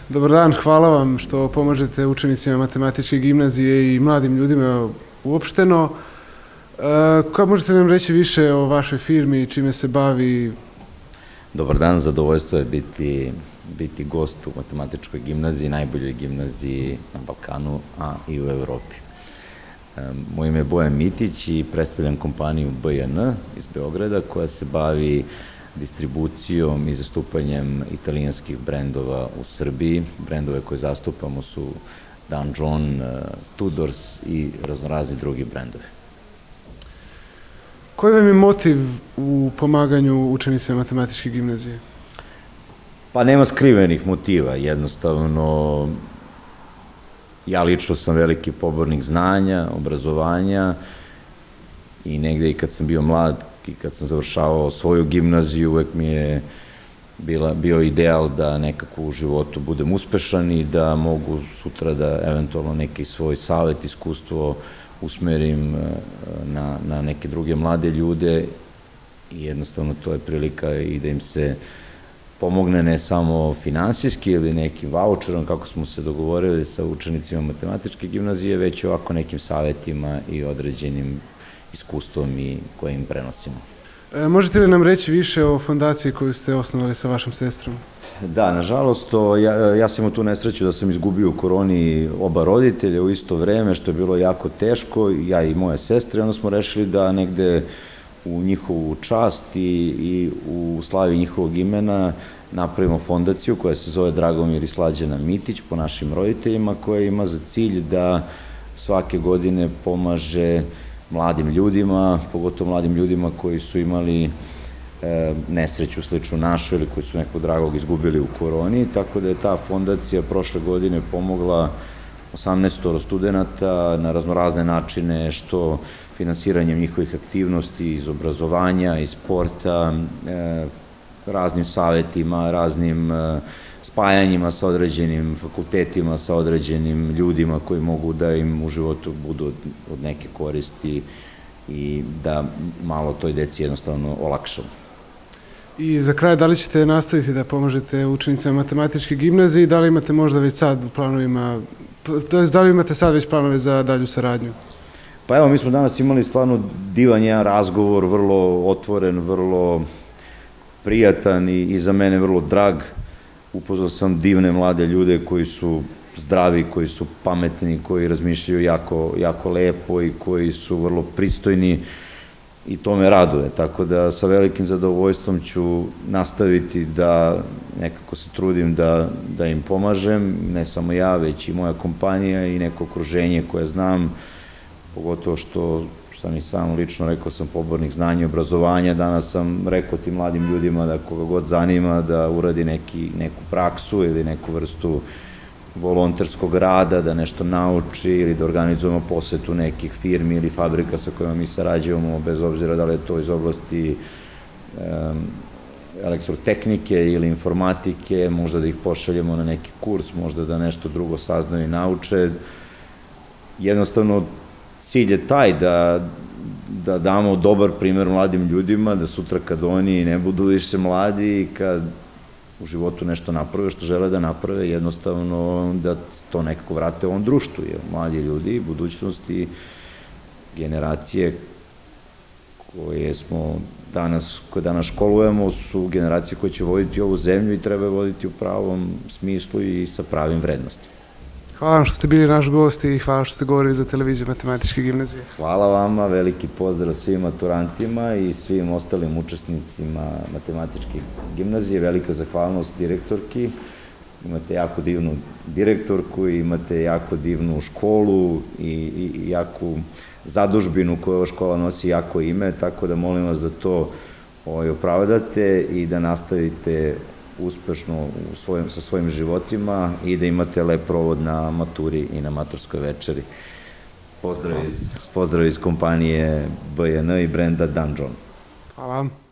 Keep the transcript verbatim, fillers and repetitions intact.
Dobar dan, hvala vam što pomažete učenicima matematičke gimnazije i mladim ljudima uopšteno. Kako možete nam reći više o vašoj firmi i čime se bavi? Dobar dan, zadovoljstvo je biti, biti gost u matematičkoj gimnaziji, najboljoj gimnaziji na Balkanu, a i u Evropi. Moje ime je Bojan Mitić i predstavljam kompaniju B J N iz Beograda koja se bavi distribucijom i zastupanjem italijanskih brendova u Srbiji. Brendove koje zastupamo su Dan John, Tudors i raznorazni drugi brendovi. Koji vam je motiv u pomaganju učenicima matematičke gimnazije? Pa nema skrivenih motiva, jednostavno ja lično sam veliki pobornik znanja, obrazovanja i negde i kad sam bio mlad i kad sam završavao svoju gimnaziju uvek mi je bio ideal da nekako u životu budem uspešan i da mogu sutra da eventualno neki svoj savet, iskustvo usmerim na, na neke druge mlade ljude i jednostavno to je prilika i da im se pomogne ne samo finansijski ili nekim vaučerom, kako smo se dogovorili sa učenicima matematičke gimnazije, već ovako nekim savetima i određenim iskustvom i koje im prenosimo. E, možete li nam reći više o fondaciji koju ste osnovali sa vašom sestrom? Da, nažalost, ja, ja sam imao tu nesreću da sam izgubio u koroni oba roditelja u isto vreme, što je bilo jako teško, ja i moje sestre, onda smo rešili da negde u njihovu čast i, i u slavi njihovog imena napravimo fondaciju koja se zove Dragomir i Slađana Mitić po našim roditeljima, koja ima za cilj da svake godine pomaže mladim ljudima, pogotovo mladim ljudima koji su imali e, nesreću sličnu našu ili koji su nekog dragog izgubili u koroni, tako da je ta fondacija prošle godine pomogla osamnaestoro studenta na raznorazne načine, što finansiranjem njihovih aktivnosti iz obrazovanja, iz sporta, e, raznim savetima, raznim e, spajanjima sa određenim fakultetima, sa određenim ljudima koji mogu da im u životu budu od, od neke koristi i da malo toj deci jednostavno olakšamo. I za kraj, da li ćete nastaviti da pomažete učenicima matematičke gimnazije i da li imate možda već sad u planovima, to je da li imate sad već planove za dalju saradnju? Pa evo, mi smo danas imali stvarno divan jedan razgovor, vrlo otvoren, vrlo prijatan i, i za mene vrlo drag. Upoznao sam divne mlade ljude koji su zdravi, koji su pametni, koji razmišljaju jako, jako lepo i koji su vrlo pristojni i to me raduje. Tako da sa velikim zadovoljstvom ću nastaviti da nekako se trudim da, da im pomažem, ne samo ja, već i moja kompanija i neko okruženje koje znam, pogotovo što sam i sam lično rekao sam pobornik znanja i obrazovanja. Danas sam rekao tim mladim ljudima da koga god zanima da uradi neki, neku praksu ili neku vrstu volonterskog rada, da nešto nauči ili da organizujemo posetu nekih firmi ili fabrika sa kojima mi sarađujemo, bez obzira da li je to iz oblasti um, elektrotehnike ili informatike, možda da ih pošaljemo na neki kurs, možda da nešto drugo saznaju i nauče. Jednostavno, cilj je taj da, da damo dobar primer mladim ljudima, da sutra kad oni ne budu više mladi i kad u životu nešto naprave što žele da naprave, jednostavno da to nekako vrate ovom društvu, jer mladi ljudi, budućnosti, generacije koje smo danas, koje danas školujemo su generacije koje će voditi ovu zemlju i treba voditi u pravom smislu i sa pravim vrednostima. Hvala vam što ste bili naš gost i hvala što ste govorili za televiziju matematičke gimnazije. Hvala vama, veliki pozdrav svim maturantima i svim ostalim učesnicima matematičke gimnazije, velika zahvalnost direktorki, imate jako divnu direktorku, imate jako divnu školu i, i jaku zadužbinu koju ova škola nosi, jako ime, tako da molim vas da to ovaj, opravdate i da nastavite uspešno u svojim, sa svojim životima i da imate lep provod na maturi i na maturskoj večeri. Pozdrav iz, pozdrav iz kompanije B J N i brenda Dan John. Hvala vam.